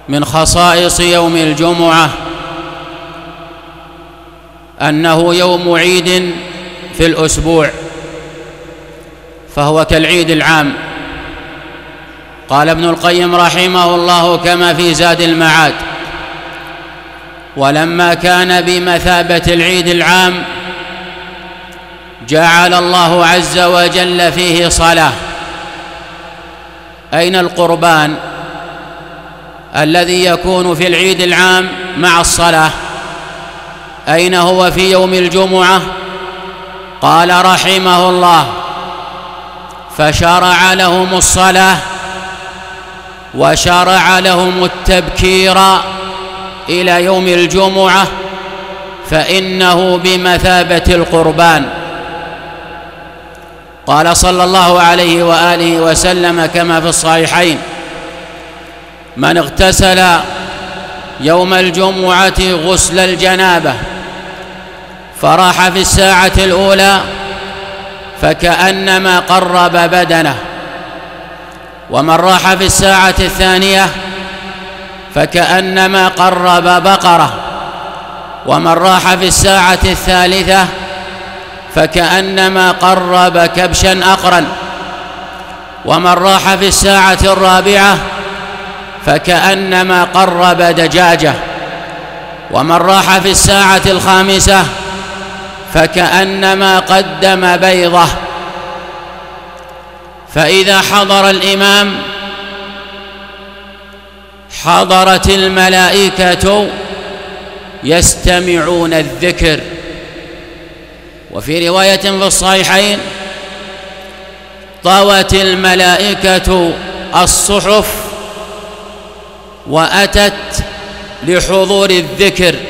من خصائص يوم الجمعة أنه يوم عيد في الأسبوع، فهو كالعيد العام. قال ابن القيم رحمه الله كما في زاد المعاد: ولما كان بمثابة العيد العام جعل الله عز وجل فيه صلاة. أين القربان الذي يكون في العيد العام مع الصلاة؟ أين هو في يوم الجمعة؟ قال رحمه الله: فشرع لهم الصلاة وشرع لهم التبكير إلى يوم الجمعة، فإنه بمثابة القربان. قال صلى الله عليه وآله وسلم كما في الصحيحين: من اغتسل يوم الجمعة غسل الجنابة فراح في الساعة الأولى فكأنما قرب بدنه، ومن راح في الساعة الثانية فكأنما قرب بقرة، ومن راح في الساعة الثالثة فكأنما قرب كبشا أقرا، ومن راح في الساعة الرابعة فكأنما قرب دجاجة، ومن راح في الساعة الخامسة فكأنما قدم بيضة. فإذا حضر الإمام حضرت الملائكة يستمعون الذكر. وفي رواية في الصحيحين: طوت الملائكة الصحف وأتت لحضور الذكر.